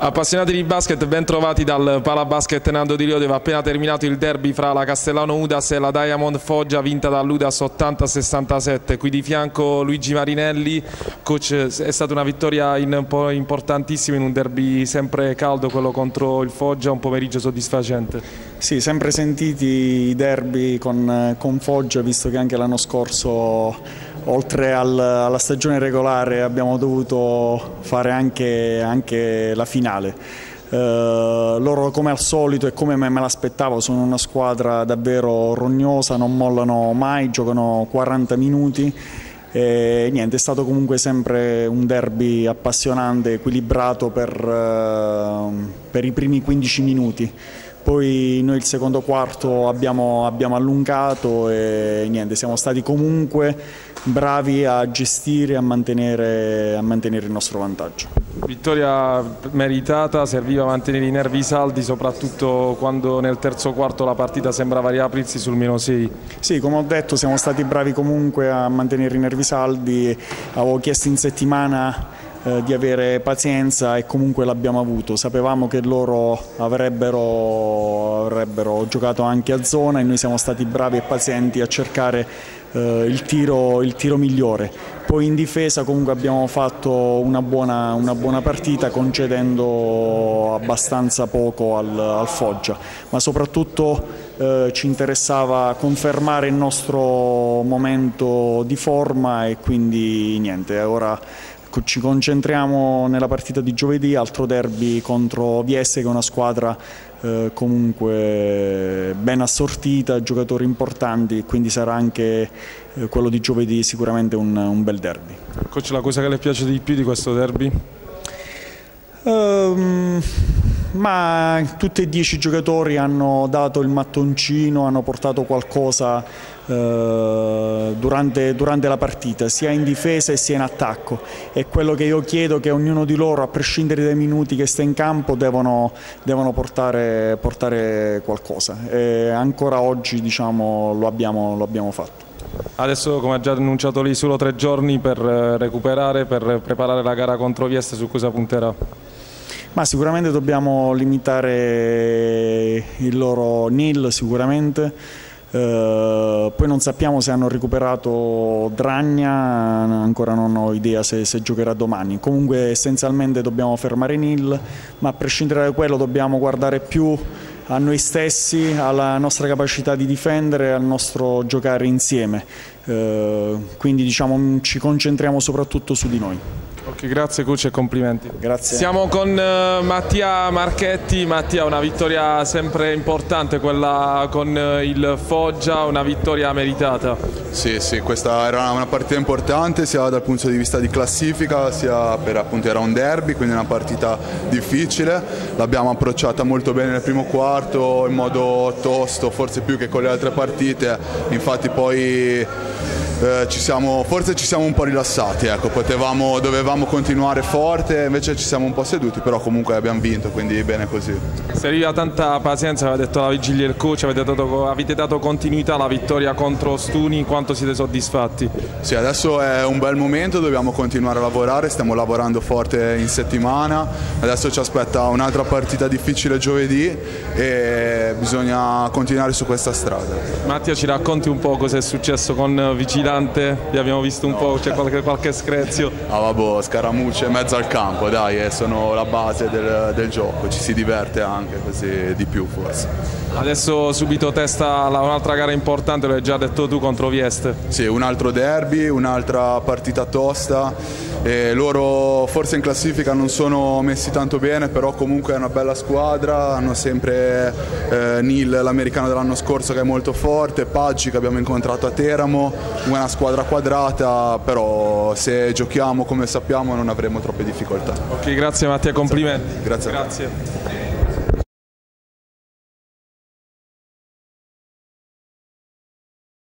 Appassionati di basket, ben trovati dal Palabasket Nando Di Leo, dove è appena terminato il derby fra la Castellano Udas e la Diamond Foggia, vinta dall'Udas 80-67. Qui di fianco Luigi Marinelli. Coach, è stata una vittoria un po' importantissima in un derby sempre caldo, quello contro il Foggia, un pomeriggio soddisfacente. Sì, sempre sentiti i derby con Foggia, visto che anche l'anno scorso, oltre alla stagione regolare, abbiamo dovuto fare anche la finale. Loro, come al solito e come me l'aspettavo, sono una squadra davvero rognosa, non mollano mai, giocano 40 minuti e niente, è stato comunque sempre un derby appassionante, equilibrato per i primi 15 minuti. Poi noi il secondo quarto abbiamo allungato e niente, siamo stati comunque bravi a gestire e a mantenere il nostro vantaggio. Vittoria meritata, serviva mantenere i nervi saldi, soprattutto quando nel terzo quarto la partita sembrava riaprirsi sul -6. Sì, come ho detto, siamo stati bravi comunque a mantenere i nervi saldi. Avevo chiesto in settimana di avere pazienza e comunque l'abbiamo avuto. Sapevamo che loro avrebbero giocato anche a zona e noi siamo stati bravi e pazienti a cercare il tiro migliore. Poi in difesa comunque abbiamo fatto una buona partita, concedendo abbastanza poco al Foggia, ma soprattutto ci interessava confermare il nostro momento di forma e quindi niente, ora ci concentriamo nella partita di giovedì, altro derby contro Vieste, che è una squadra comunque ben assortita, giocatori importanti, quindi sarà anche quello di giovedì sicuramente un bel derby. Coach, la cosa che le piace di più di questo derby? Ma tutti e 10 giocatori hanno dato il mattoncino, hanno portato qualcosa durante la partita, sia in difesa e sia in attacco, e quello che io chiedo è che ognuno di loro, a prescindere dai minuti che sta in campo, devono portare qualcosa, e ancora oggi, diciamo, lo abbiamo fatto. Adesso, come ha già annunciato lei, solo 3 giorni per recuperare, per preparare la gara contro Vieste. Su cosa punterà? Ma sicuramente dobbiamo limitare il loro nil, sicuramente. Poi non sappiamo se hanno recuperato Dragna, ancora non ho idea se giocherà domani. Comunque essenzialmente dobbiamo fermare Nil, ma a prescindere da quello dobbiamo guardare più a noi stessi, alla nostra capacità di difendere, al nostro giocare insieme. Quindi diciamo ci concentriamo soprattutto su di noi. Ok, grazie coach e complimenti. Grazie. Siamo con Mattia Marchetti. Mattia, una vittoria sempre importante quella con il Foggia, una vittoria meritata. Sì, questa era una partita importante sia dal punto di vista di classifica sia per, appunto, era un derby, quindi una partita difficile. L'abbiamo approcciata molto bene nel primo quarto, in modo tosto, forse più che con le altre partite. Infatti poi forse ci siamo un po' rilassati, ecco. Dovevamo continuare forte, invece ci siamo un po' seduti, però comunque abbiamo vinto, quindi bene così. Serviva tanta pazienza, aveva detto alla vigilia il coach, avete dato continuità alla vittoria contro Stuni. Quanto siete soddisfatti? Sì, adesso è un bel momento, dobbiamo continuare a lavorare, stiamo lavorando forte in settimana, adesso ci aspetta un'altra partita difficile giovedì e bisogna continuare su questa strada. Mattia, ci racconti un po' cosa è successo con Vigilante? Vi abbiamo visto un po', c'è qualche screzio? Vabbè, scaramucce in mezzo al campo, dai, sono la base del gioco, ci si diverte anche così di più forse. Adesso subito testa un'altra gara importante, lo hai già detto tu, contro Vieste. Sì, un altro derby, un'altra partita tosta. E loro forse in classifica non sono messi tanto bene, però comunque è una bella squadra, hanno sempre Nil, l'americano dell'anno scorso, che è molto forte, Paggi che abbiamo incontrato a Teramo, una squadra quadrata, però se giochiamo come sappiamo non avremo troppe difficoltà. Ok, grazie Mattia, complimenti. Grazie. Grazie.